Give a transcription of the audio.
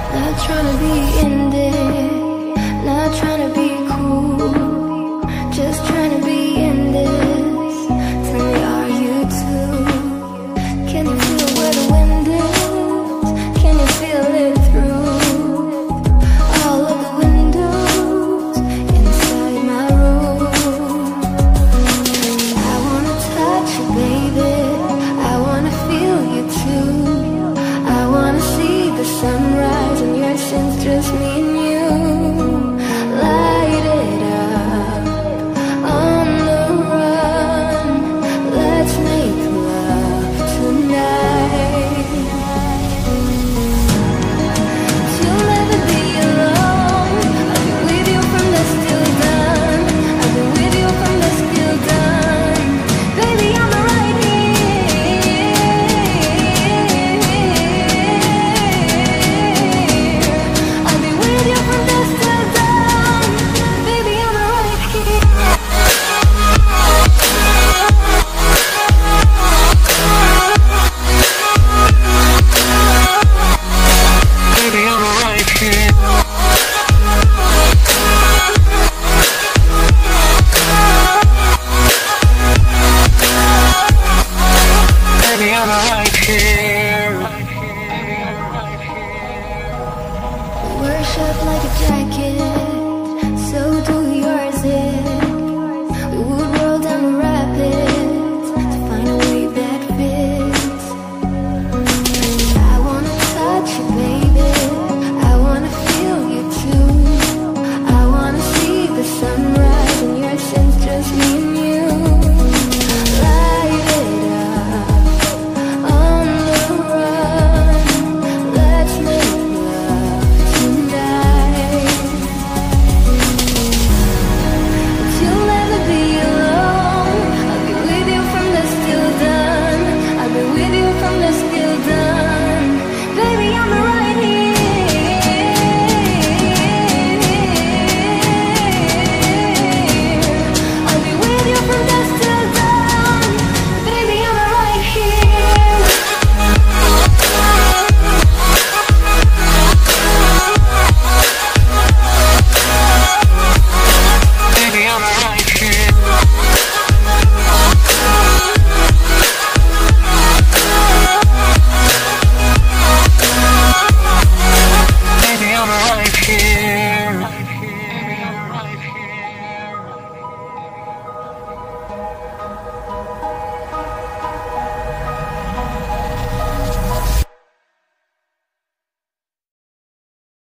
Not trying to be in there, not trying to be cool, just trying to be in this. Tell me, are you too? Can you feel where the wind is? Can you feel it through all of the windows inside my room? I wanna touch you, baby, I wanna feel you too. I wanna see the sunrise and your sins, just me and you. Light it up on the run. Let's make love tonight. You'll never be alone. I'll be with you from dusk till dawn. I'll be with you from dusk till dawn. Baby, I'm right here. I'll be with you from dusk till dawn. Baby, I'm right here. Baby, I'm right here. Baby, I'm right here. Worship like a jacket.